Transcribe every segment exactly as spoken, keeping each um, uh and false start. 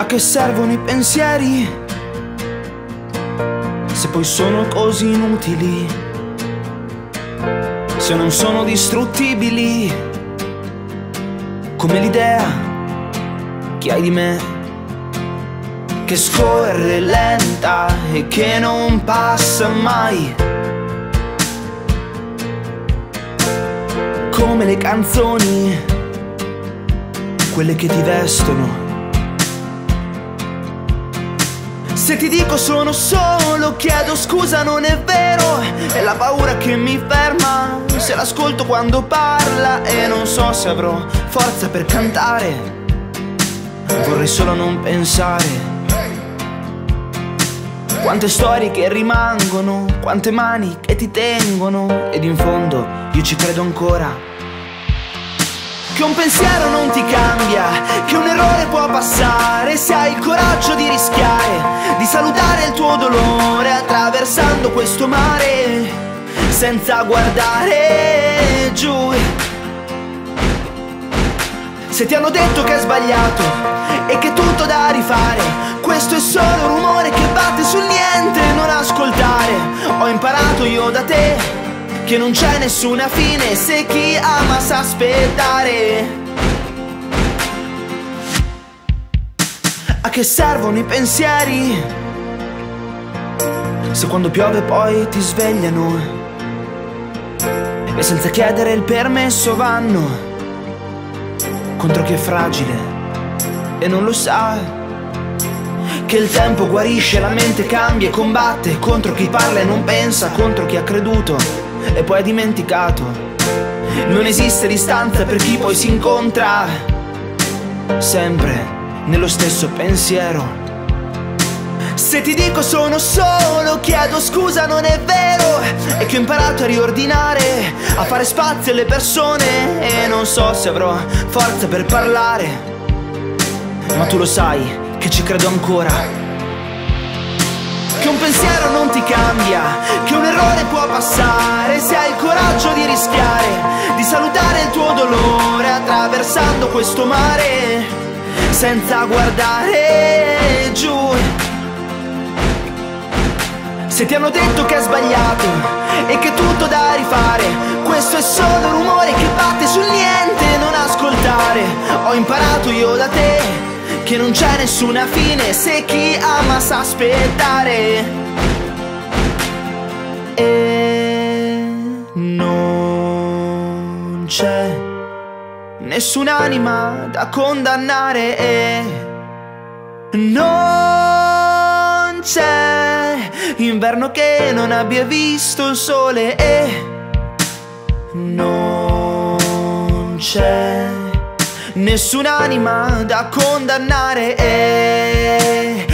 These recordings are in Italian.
A che servono i pensieri se poi sono così inutili, se non sono distruttibili come l'idea che hai di me, che scorre lenta e che non passa mai, come le canzoni, quelle che ti vestono. Se ti dico sono solo, chiedo scusa, non è vero. È la paura che mi ferma, se l'ascolto quando parla. E non so se avrò forza per cantare, vorrei solo non pensare. Quante storie che rimangono, quante mani che ti tengono. Ed in fondo io ci credo ancora, che un pensiero non ti cambia, che un errore può passare se hai il coraggio di rischiare, di salutare il tuo dolore attraversando questo mare senza guardare giù. Se ti hanno detto che è sbagliato e che è tutto da rifare, questo è solo un rumore che batte sul niente, non ascoltare. Ho imparato io da te che non c'è nessuna fine se chi ama sa aspettare. A che servono i pensieri se quando piove poi ti svegliano e senza chiedere il permesso vanno contro chi è fragile e non lo sa, che il tempo guarisce, la mente cambia e combatte contro chi parla e non pensa, contro chi ha creduto e poi ha dimenticato. Non esiste distanza per chi poi si incontra sempre nello stesso pensiero. Se ti dico sono solo, chiedo scusa, non è vero. E che ho imparato a riordinare, a fare spazio alle persone. E non so se avrò forza per parlare, ma tu lo sai che ci credo ancora, che un pensiero non ti cambia, che un errore può passare se hai il coraggio di rischiare, di salutare il tuo dolore attraversando questo mare senza guardare giù. Se ti hanno detto che è sbagliato e che è tutto da rifare, questo è solo un rumore che batte sul niente, non ascoltare. Ho imparato io da te che non c'è nessuna fine se chi ama sa aspettare. E non c'è nessun'anima da condannare, e non c'è inverno che non abbia visto il sole, e non c'è nessun'anima da condannare, e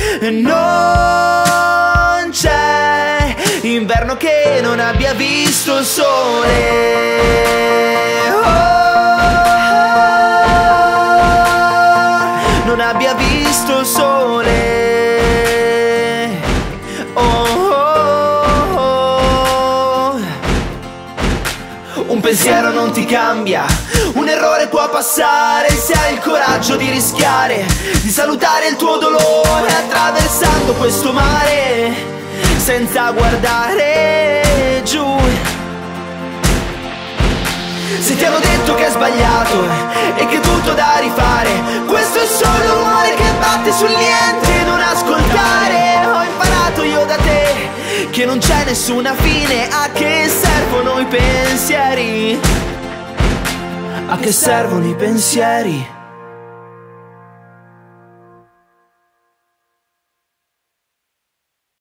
non c'è inverno che non abbia visto il sole, oh, non abbia visto il sole, oh, oh, oh. Un pensiero non ti cambia, un errore può passare se hai il coraggio di rischiare, di salutare il tuo dolore attraversando questo mare senza guardare giù. Se ti hanno detto che è sbagliato e che è tutto da rifare, questo è solo un rumore che batte sul niente, non ascoltare. Ho imparato io da te che non c'è nessuna fine. A che servono i pensieri? A che servono i pensieri?